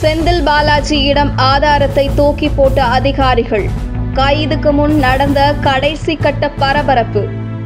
செந்தில் பாலாஜியிடம் ஆதாரத்தை தூக்கி போட்ட அதிகாரிகள். கைதுக்கு முன் நடந்த கடைசி கட்ட பரபரப்பு.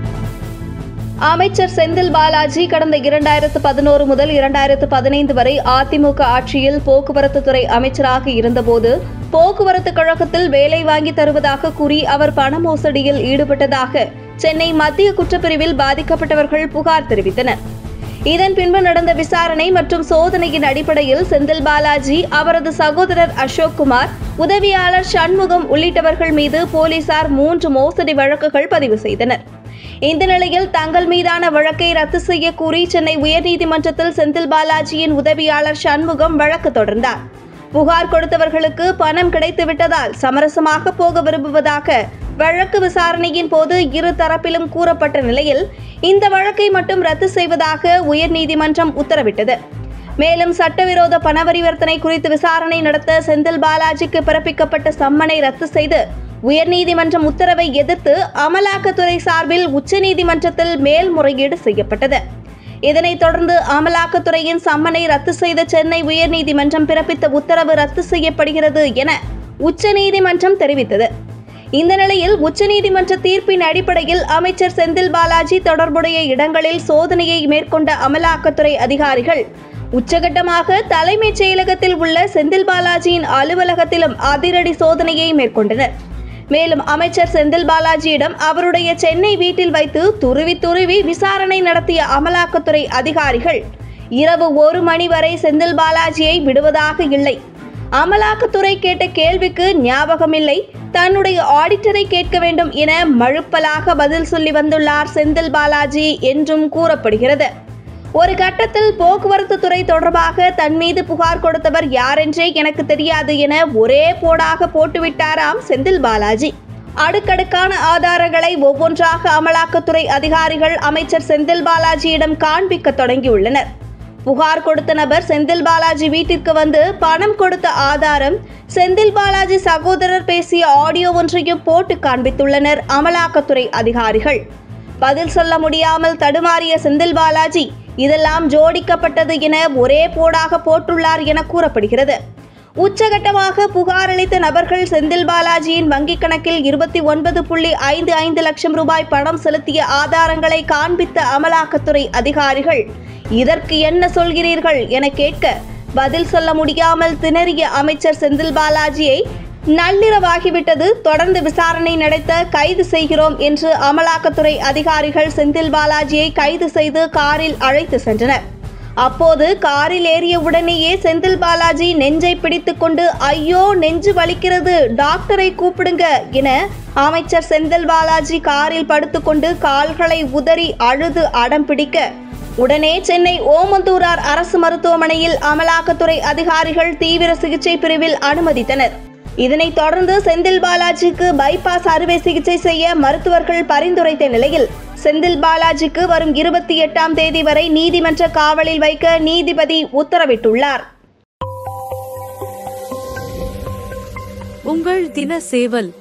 அமைச்சர் செந்தில் பாலாஜி கடந்த 2011 முதல் 2015 வரை அதிமுக ஆட்சியில் போக்குவரத்து துறை அமைச்சராக இருந்தபோது போக்குவரத்து கழகத்தில் வேலை வாங்கி தருவதாக கூறி அவர் பண மோசடியில் ஈடுபட்டதாக சென்னை மத்திய குற்றப்பிரிவில் பாதிக்கப்பட்டவர்கள் புகார் தெரிவித்தனர். இதன் பின்பு நடந்த விசாரணை மற்றும் சோதனையின் அடிப்படையில் செந்தில் பாலாஜி, அவரது சகோதரர் அசோக்குமார், உதவியாளர் சண்முகம் உள்ளிட்டவர்கள் மீது போலீசார் 3 மோசடி வழக்குகள் பதிவு செய்தனர். இந்த நிலையில் தங்கள் மீதான வழக்கை ரத்து செய்ய கூறி சென்னை உயர்நீதிமன்றத்தில் செந்தில் பாலாஜியின் உதவியாளர் சண்முகம் வழக்கு தொடர்ந்தார். புகார் கொடுத்தவர்களுக்கு பணம் கிடைத்துவிட்டதால் சமரசமாக போக விரும்புவதாக வழக்கு விசாரணையின் போது இரு தரப்பிலும் கூறப்பட்ட நிலையில் இந்த வழக்கை மட்டும் ரத்து செய்வதாக உயர்நீதிமன்றம் உத்தரவிட்டது. மேலும் சட்டவிரோத பண பரிவர்த்தனை குறித்து விசாரணை நடத்த செந்தில் பாலாஜிக்கு பிறப்பிக்கப்பட்ட சம்மனை ரத்து செய்து உயர்நீதிமன்றம் உத்தரவை எதிர்த்து அமலாக்கத்துறை சார்பில் உச்சநீதிமன்றத்தில் மேல்முறையீடு செய்யப்பட்டது. இதனைத் தொடர்ந்து அமலாக்கத்துறையின் சம்மனை ரத்து செய்த சென்னை உயர்நீதிமன்றம் பிறப்பித்த உத்தரவு ரத்து செய்யப்படுகிறது என உச்சநீதிமன்றம் தெரிவித்தது. இந்த நிலையில் உச்சநீதிமன்ற தீர்ப்பின் அடிப்படையில் அமைச்சர் செந்தில் பாலாஜி தொடர்புடைய இடங்களில் சோதனையை மேற்கொண்ட அமலாக்கத்துறை அதிகாரிகள் உச்சகட்டமாக தலைமைச் செயலகத்தில் உள்ள செந்தில் பாலாஜியின் அலுவலகத்திலும் அதிரடி சோதனையை மேற்கொண்டனர். மேலும் அமைச்சர் செந்தில் பாலாஜியிடம் அவருடைய சென்னை வீட்டில் வைத்து துருவி விசாரணை நடத்திய அமலாக்கத்துறை அதிகாரிகள் இரவு 1 மணி வரை செந்தில் பாலாஜியை விடுவதாக இல்லை. அமலாக்கத்துறை கேட்ட கேள்விக்கு ஞாபகமில்லை, தன்னுடைய ஆடிட்டரை கேட்க வேண்டும் என மழுப்பலாக பதில் சொல்லி வந்துள்ளார் செந்தில் பாலாஜி என்றும் கூறப்படுகிறது. ஒரு கட்டத்தில் போக்குவரத்து துறை தொடர்பாக தன் மீது புகார் கொடுத்தவர் யாரென்றே எனக்கு தெரியாது என ஒரே போடாக போட்டுவிட்டாராம் செந்தில் பாலாஜி. அடுக்கடுக்கான ஆதாரங்களை ஒவ்வொன்றாக அமலாக்கத்துறை அதிகாரிகள் அமைச்சர் செந்தில் பாலாஜியிடம் காண்பிக்க தொடங்கியுள்ளனர். புகார் கொடுத்த நபர் செந்தில் பாலாஜி வீட்டிற்கு வந்து பணம் கொடுத்த ஆதாரம், செந்தில் பாலாஜி சகோதரர் பேசிய ஆடியோ ஒன்றையும் போட்டு காண்பித்துள்ளனர் அமலாக்கத்துறை அதிகாரிகள். பதில் சொல்ல முடியாமல் தடுமாறிய செந்தில் பாலாஜி இதெல்லாம் ஜோடிக்கப்பட்டது என ஒரே போடாக போட்டுள்ளார் என கூறப்படுகிறது. உச்சகட்டமாக புகார் அளித்த நபர்கள் செந்தில் பாலாஜியின் வங்கிக் கணக்கில் 29.55 லட்சம் ரூபாய் பணம் செலுத்திய ஆதாரங்களை காண்பித்த அமலாக்கத்துறை அதிகாரிகள் இதற்கு என்ன சொல்கிறீர்கள் என கேட்க பதில் சொல்ல முடியாமல் திணறிய அமைச்சர் செந்தில் பாலாஜியை நள்ளிரவாகிவிட்டது, தொடர்ந்து விசாரணை நடத்த கைது செய்கிறோம் என்று அமலாக்கத்துறை அதிகாரிகள் செந்தில் பாலாஜியை கைது செய்து காரில் அழைத்து சென்றனர். அப்போது காரில் ஏறிய உடனேயே செந்தில் பாலாஜி நெஞ்சை பிடித்துக்கொண்டு ஐயோ நெஞ்சு வலிக்கிறது, டாக்டரை கூப்பிடுங்க என அமைச்சர் செந்தில் பாலாஜி காரில் படுத்துக்கொண்டு கால்களை உதறி அழுது அடம் பிடிக்க உடனே சென்னை ஓமந்தூரார் அரசு மருத்துவமனையில் அமலாக்கத்துறை அதிகாரிகள் தீவிர சிகிச்சை பிரிவில் அனுமதித்தனர். இதனைத் தொடர்ந்து செந்தில் பாலாஜிக்கு பைபாஸ் அறுவை சிகிச்சை செய்ய மருத்துவர்கள் பரிந்துரைத்த நிலையில் செந்தில் பாலாஜிக்கு வரும் 28ஆம் தேதி வரை நீதிமன்ற காவலில் வைக்க நீதிபதி உத்தரவிட்டுள்ளார். உங்கள் தின சேவல்